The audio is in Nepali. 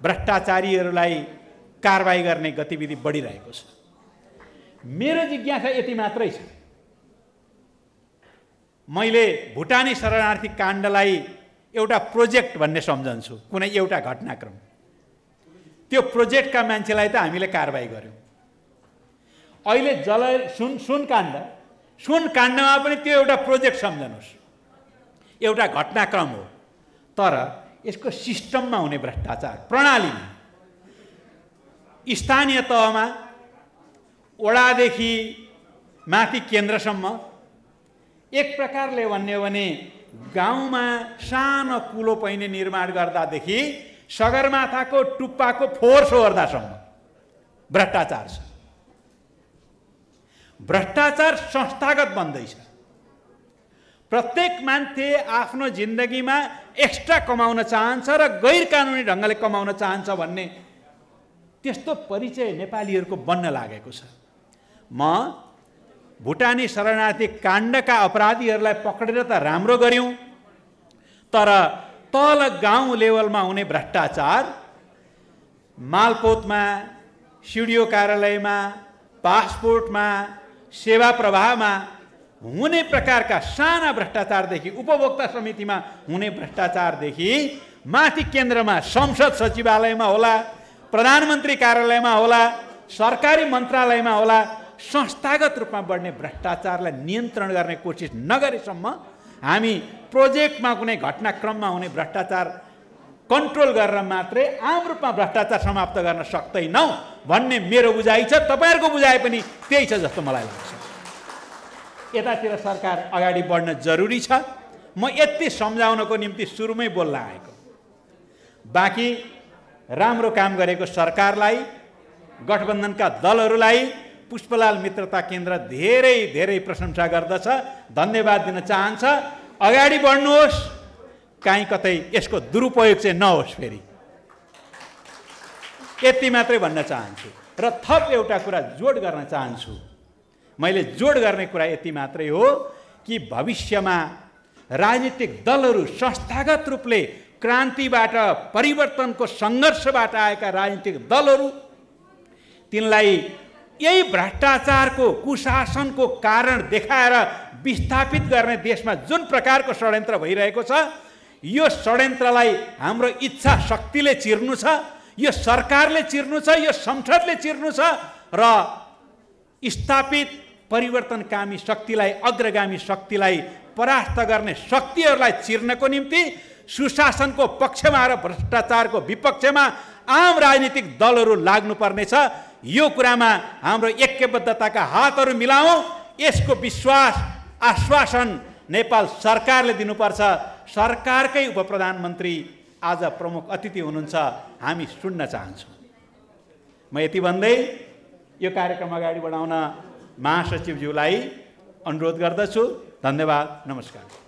भ्रष्टाचारीहरूलाई कारबाही गर्ने गतिविधि बढिरहेको छ। मेरो जिज्ञासा यति मात्रै छ, मैले भुटानी शरणार्थी काण्डलाई एउटा प्रोजेक्ट भन्ने सम्झन्छु, कुनै एउटा घटनाक्रम। त्यो प्रोजेक्टका मान्छेलाई त हामीले कारबाही गर्यौँ। अहिले सुन काण्डमा पनि त्यो एउटा प्रोजेक्ट सम्झनुहोस्, एउटा घटनाक्रम हो। तर यसको सिस्टममा हुने भ्रष्टाचार, प्रणालीमा, स्थानीय तहमा, वडादेखि माथि केन्द्रसम्म, एक प्रकारले भन्ने हो भने गाउँमा सानो कुलो पहिने निर्माण गर्दादेखि सगरमाथाको टुप्पाको फोहोर सोहोर्दासम्म भ्रष्टाचार छ। भ्रष्टाचार संस्थागत बन्दैछ। प्रत्येक मान्छे आफ्नो जिन्दगीमा एक्स्ट्रा कमाउन चाहन्छ र गैर कानुनी ढङ्गले कमाउन चाहन्छ भन्ने त्यस्तो परिचय नेपालीहरूको बन्न लागेको छ। म भुटानी शरणार्थी काण्डका अपराधीहरूलाई पक्रेर त राम्रो गर्यौँ, तर तल गाउँ लेभलमा हुने भ्रष्टाचार, मालपोतमा, सिडिओ कार्यालयमा, पासपोर्टमा, सेवा प्रवाहमा हुने प्रकारका साना भ्रष्टाचारदेखि, उपभोक्ता समितिमा हुने भ्रष्टाचारदेखि माथि केन्द्रमा संसद सचिवालयमा होला, प्रधानमन्त्री कार्यालयमा होला, सरकारी मन्त्रालयमा होला, संस्थागत रूपमा बढ्ने भ्रष्टाचारलाई नियन्त्रण गर्ने कोसिस नगरेसम्म हामी प्रोजेक्टमा कुनै घटनाक्रममा हुने भ्रष्टाचार कन्ट्रोल गरेर मात्रै आम रूपमा भ्रष्टाचार समाप्त गर्न सक्दैनौँ भन्ने मेरो बुझाइ छ। तपाईँहरूको बुझाइ पनि त्यही छ जस्तो मलाई लाग्छ। यतातिर सरकार अगाडि बढ्न जरुरी छ। म यति सम्झाउनको निम्ति सुरुमै बोल्न आएको। बाँकी राम्रो काम गरेको सरकारलाई, गठबन्धनका दलहरूलाई पुष्पलाल मित्रता केन्द्र धेरै धेरै प्रशंसा गर्दछ, धन्यवाद दिन चाहन्छ। अगाडि बढ्नुहोस्, कहीँ कतै यसको दुरुपयोग चाहिँ नहोस् फेरि, यति मात्रै भन्न चाहन्छु। र थप एउटा कुरा जोड गर्न चाहन्छु। मैले जोड गर्ने कुरा यति मात्रै हो कि भविष्यमा राजनीतिक दलहरू संस्थागत रूपले क्रान्तिबाट, परिवर्तनको सङ्घर्षबाट आएका राजनीतिक दलहरू, तिनलाई यही भ्रष्टाचारको, कुशासनको कारण देखाएर विस्थापित गर्ने देशमा जुन प्रकारको षड्यन्त्र भइरहेको छ, यो षड्यन्त्रलाई हाम्रो इच्छा शक्तिले चिर्नु छ, यो सरकारले चिर्नु छ, यो संसदले चिर्नु छ र स्थापित परिवर्तनकामी शक्तिलाई, अग्रगामी शक्तिलाई परास्त गर्ने शक्तिहरूलाई चिर्नको निम्ति सुशासनको पक्षमा र भ्रष्टाचारको विपक्षमा आम राजनीतिक दलहरू लाग्नुपर्नेछ। यो कुरामा हाम्रो ऐक्यबद्धताका हातहरू मिलाऊँ। यसको विश्वास, आश्वासन नेपाल सरकारले दिनुपर्छ। सरकारकै उपप्रधानमन्त्री आज प्रमुख अतिथि हुनुहुन्छ, हामी सुन्न चाहन्छौँ। म यति भन्दै यो कार्यक्रम अगाडि बढाउन महासचिवज्यूलाई अनुरोध गर्दछु। धन्यवाद, नमस्कार।